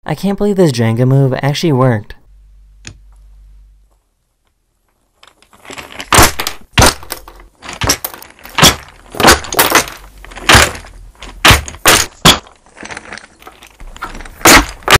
I can't believe this Jenga move actually worked.